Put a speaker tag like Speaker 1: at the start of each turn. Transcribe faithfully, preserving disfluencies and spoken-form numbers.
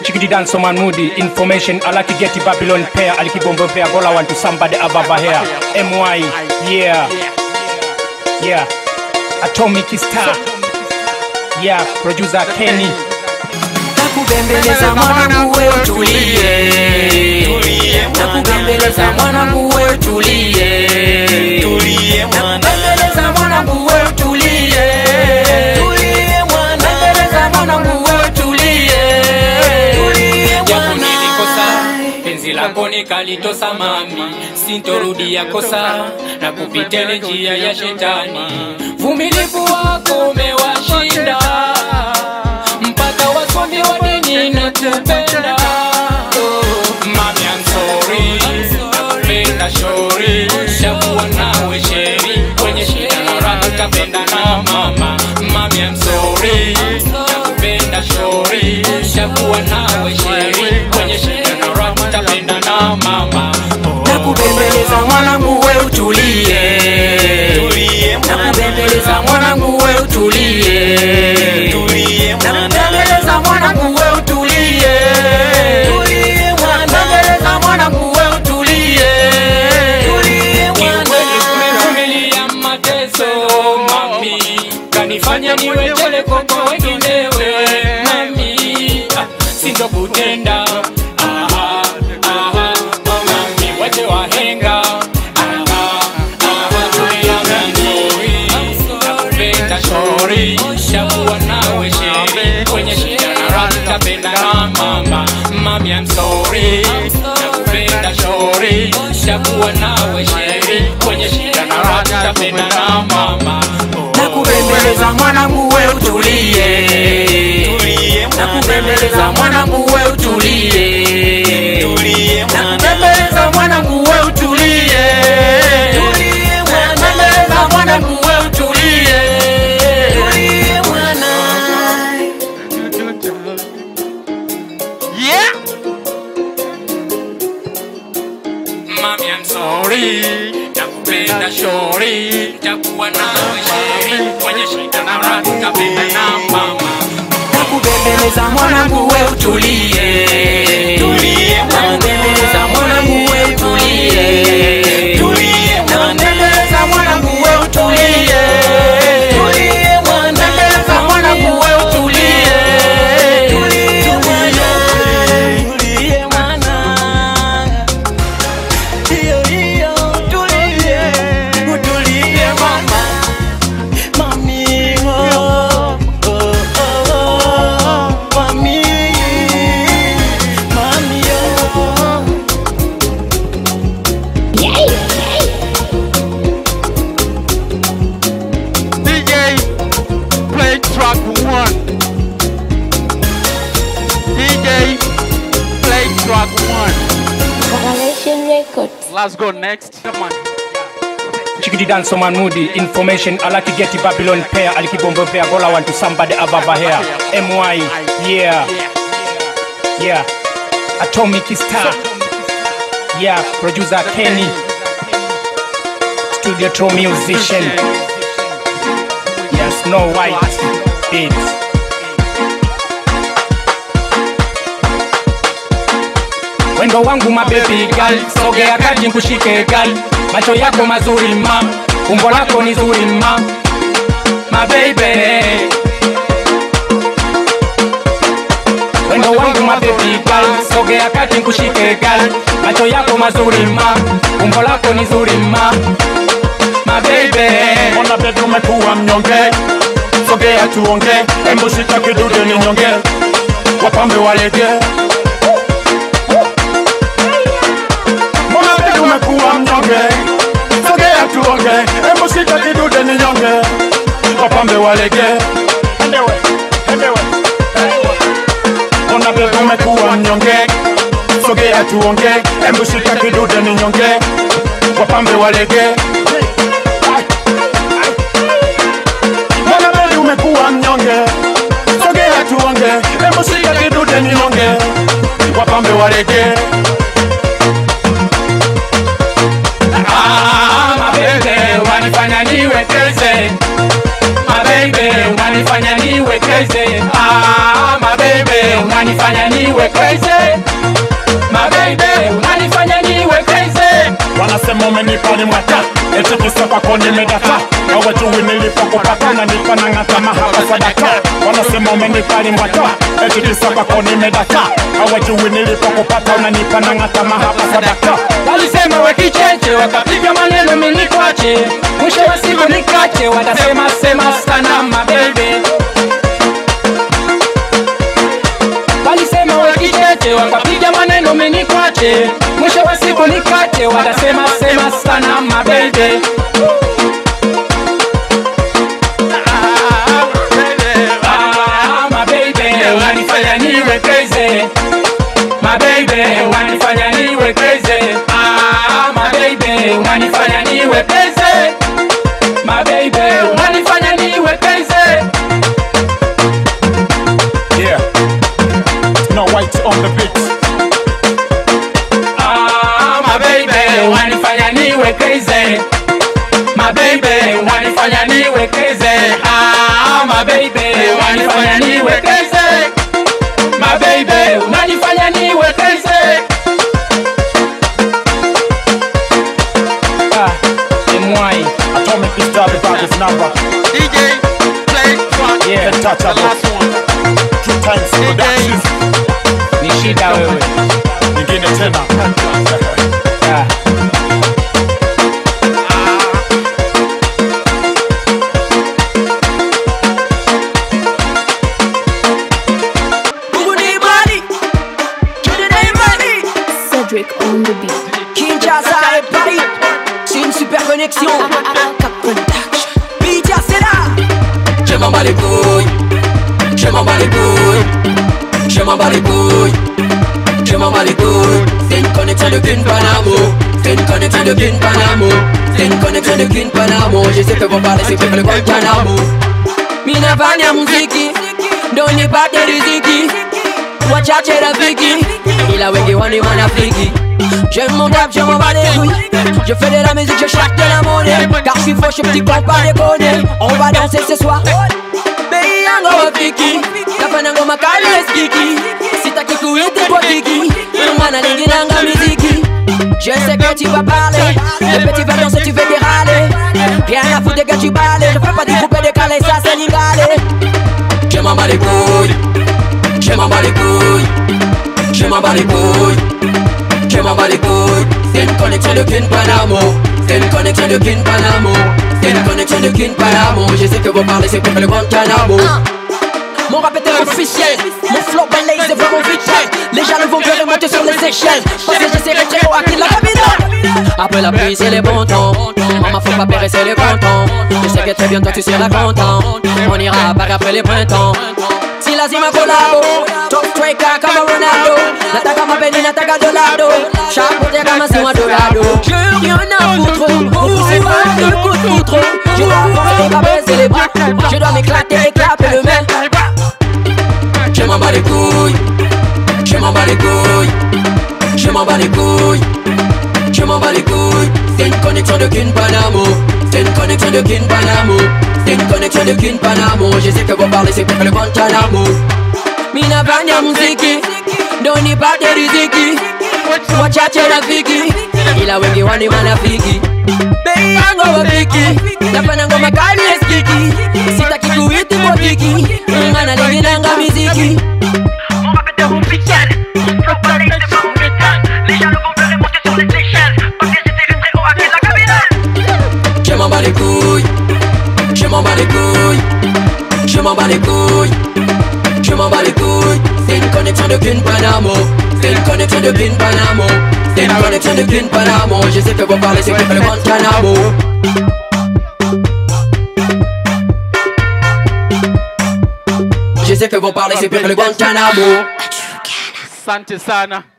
Speaker 1: Chikidi dance man moody information I like to get the Babylon pair alikibombo pair all I want to somebody above here M Y yeah yeah Atomic Star yeah producer Kenny
Speaker 2: nakubembeleza mwanangu wewe tulie nakubembeleza mwanangu wewe tulie tulie nakubembeleza mwanangu wewe tulie tulie mwana nakubembeleza mwanangu wewe tulie tulie mwana nilikosa penzi lako nikalitosa mami sintorudia kosa na kupitele njia ya shetani vumilivu wako umewashinda mpaka wasomi wa dini nakupenda mami I'm sorry nakupenda shori shakuwa nawe sheri kwenye shida na raha tutapenda na mama mami I'm sorry nakupenda shori shakuwa nawe sheri kwenye shida na raha tutapenda na mama nakubembeleza mwanangu wewe utulie nakubembeleza mwanangu wewe utulie nakubembeleza mwanangu wewe utulie nakubembeleza mwanangu wewe utulie nimevumilia mateso mami kanifanya niwe tele koko wenginewe mami sindokutenda shakuwa nawe sheri kwenye shida na raha tutapenda na mama mami I'm sorry nakupenda shori shakuwa nawe sheri kwenye shida na raha tutapenda na mama nakubembeleza mwanangu wewe utulie nakubembeleza mwanangu wewe utulie nakubembeleza mwanangu wewe utulie nakubembeleza mwanangu wewe utulie mami I'm sorry nakupenda shori takuwa nawe sheri kwenye shida na raha tutapenda na mama nakubembeleza mwanangu wewe utulie nakubembeleza mwanangu wewe utulie nakubembeleza mwanangu wewe utulie nakubembeleza mwanangu wewe utulie
Speaker 3: Let's go next. Come on.
Speaker 1: Chikidi dance man moody information I like to get the Babylon pair alikibombo pair all I want to somebody above here M Y yeah yeah Atomic Star yeah producer Kenny studio true musician yes no white beats wendo wangu my baby girl sogea kati nikushike girl macho yako mazuri ma umbo lako ni zuri ma my baby wendo wangu my baby girl sogea kati nikushike girl macho yako mazuri ma umbo lako ni zuri ma my baby
Speaker 4: ona bedu umekuwa mnyonge sogea tuonge embo shika kidude ni nyonge wapambe walege umekuwa mnyonge sogea tuonge embo shika kidude ni nyonge wapambe walege endewe endewe ona bedu umekuwa mnyonge sogea tuonge embo shika kidude ni nyonge wapambe walege ona bedu umekuwa mnyonge sogea tuonge embo shika kidude ni nyonge wapambe walege
Speaker 2: wanifanya niwe crazy my baby wanifanya niwe crazy ah my baby unanifanya niwe crazy. My baby, unanifanya niwe crazy.
Speaker 4: Wanasema umenipa ni mwata, eti kisa kwako nimedata. Hawajui nilipokupata unanipa na ngata mahaba sadaka. Wanasema umenipa ni mwata, eti kisa kwako nimedata. Hawajui nilipokupata unanipa na ngata mahaba sadaka.
Speaker 2: Walisema we kicheche, wakapiga maneno mimi nikwache. Mwisho wa siku nikache, watasema sema sana my baby. Walisema we kicheche, wakapiga maneno mimi nikwache. Mwisho wa siku nikache, watasema sema sana my baby. Ah, my baby, unanifanya niwe crazy. My baby, unanifanya niwe crazy. Ah, my baby, unanifanya niwe crazy. My baby, unanifanya niwe crazy.
Speaker 4: Yeah, no white on the beat.
Speaker 2: Ah, my baby, unanifanya niwe crazy. My baby, unanifanya niwe crazy. Ah, my baby, unanifanya niwe crazy. My baby, unanifanya niwe crazy.
Speaker 1: Ah, M Y
Speaker 4: Atomic is the baddest number.
Speaker 3: D J, play track.
Speaker 1: Yeah,
Speaker 3: The
Speaker 4: Untouchable.
Speaker 3: last one.
Speaker 4: Two times production.
Speaker 1: ni shida wewe.
Speaker 4: Nyingine tena.
Speaker 1: Ah.
Speaker 5: Cedric on the beat.
Speaker 6: Kinshasa et Paris, c'est une super connexion. Bidia c'est là.
Speaker 7: Je m'en bats les couilles, je m'en bats les couilles, je m'en bats les couilles, je m'en bats les couilles. C'est une connexion de Kin Panamo, c'est une connexion de Kin Panamo, c'est une connexion de Kin Panamo. Je sais que vous parlez, c'est que le Guantanamo.
Speaker 6: Mina fanya muziki, ndo nipate riziki. Wachache rafiki, ila wengi wani wanafiki. J'aime mon rap, je m'en bats les couilles. Je fais de la musique, je cherche de la monnaie. Car je suis faux, je petit con, pas déconner. On va danser ce soir. Bei yango wafiki, nafanya ngoma kali eskiki. Sitaki kuita kwa kiki, mana lingi nanga miziki. Je sais que tu vas parler, le petit va danser, tu veux déraler. Rien à foutre que tu balles, je fais pas du coupé décalé, ça c'est l'ingalé.
Speaker 7: Je m'en bats les couilles, je m'en bats les couilles, je m'en bats les couilles, je m'en bats les couilles. C'est une connexion de Kin Panamo, c'est une connexion de Kin Panamo, c'est une connexion de Kin Panamo. Je sais que vous parlez, c'est pour le Guantanamo.
Speaker 6: Mon rap est officiel, mon flow balaye, c'est vraiment vite. Les jaloux vont pleurer monter sur les échelles. Parce que j'essaierai très haut à qui la cabine.
Speaker 7: Après la pluie c'est les bons temps, maman faut pas périr c'est les bons temps. Je sais que très bientôt tu seras content, on ira à Paris après les printemps.
Speaker 6: Si la zima collabo, top striker comme Ronaldo. Nataka mabeni, nataka dolado. Chapeauté comme un zima dolado. J'ai rien à foutre, pour ces balles de coup de poutre. Je dois forcer, pas baisser les bras. Je dois m'éclater et clapper le main.
Speaker 7: Je m'en bats les couilles, je m'en bats les couilles, je m'en bats les couilles, je m'en bats les couilles. C'est une connexion de Kin Panamo, c'est une connexion de Kin Panamo, c'est une connexion de Kin Panamo. Je sais que vous parlez, c'est pour le Guantanamo.
Speaker 6: Mina fanya muziki, ndo nipate riziki. Wachache rafiki, ila wengi wani wanafiki. Bei yango wafiki, nafanya ngoma kali eskiki. Sitaki kuita kwa kiki, mana lingi nanga miziki.
Speaker 8: Mon rap est officiel, mon flow balaye, c'est vraiment vital. Les jaloux vont pleurer monter sur les échelles. Parce que j'essaierai très haut à qui la cabine.
Speaker 7: Je m'en bats les couilles, je m'en bats les couilles, je m'en bats les couilles, je m'en bats les couilles. C'est une connexion de Kin Panamo, c'est une connexion de Kin Panamo, c'est une connexion de Kin Panamo. Je sais que vous parlez, c'est pour le Guantanamo. Je sais que vous parlez, c'est pour le Guantanamo.
Speaker 3: Asante sana.